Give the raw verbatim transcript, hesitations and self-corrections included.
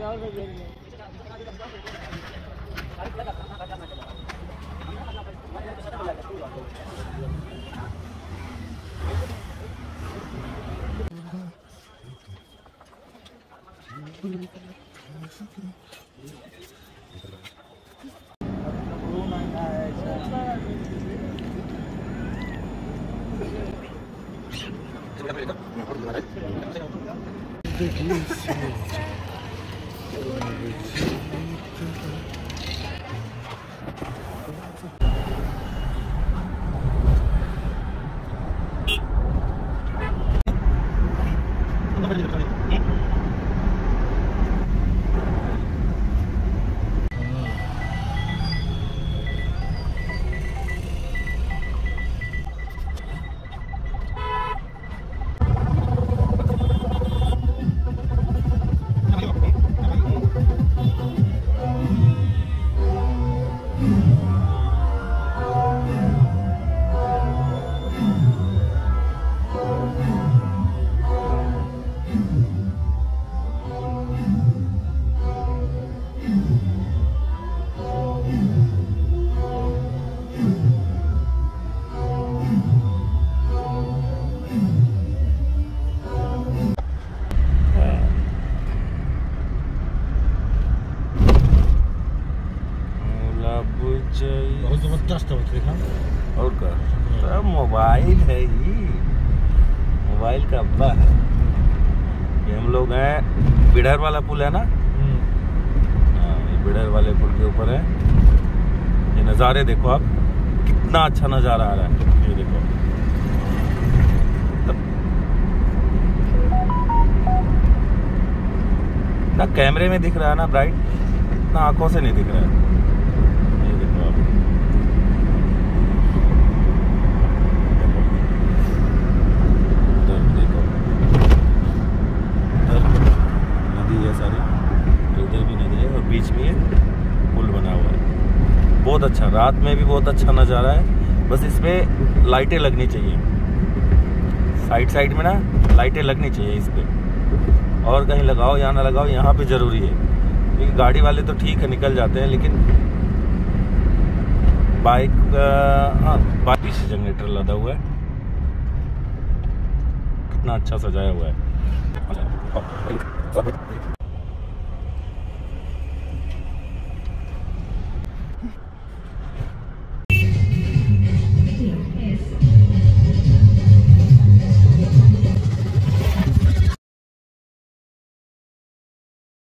बहुत जबरदस्त है देखा। और क्या मोबाइल है, ये मोबाइल का अब्बा है। ये हम लोग हैं बिडर वाला पुल है ना, हाँ ये बिडर वाले पुल के ऊपर है। ये नज़ारे देखो आप, कितना अच्छा नज़ारा आ रहा है। ये देखो ना कैमरे में दिख रहा है ना ब्राइट, ना आंखों से नहीं दिख रहा है। ये देखो आप, उधर देखो, उधर नदी है सारी, उधर भी नदी है और बीच में ये पुल बना हुआ है। बहुत अच्छा, रात में भी बहुत अच्छा नज़ारा है। बस इसमें लाइटें लगनी चाहिए, साइड साइड में ना लाइटें लगनी चाहिए इस पे। और कहीं लगाओ या ना लगाओ, यहाँ पे ज़रूरी है। क्योंकि गाड़ी वाले तो ठीक है निकल जाते हैं, लेकिन बाइक हाँ बाइक पीछे जनरेटर लदा हुआ है, कितना अच्छा सजाया हुआ है।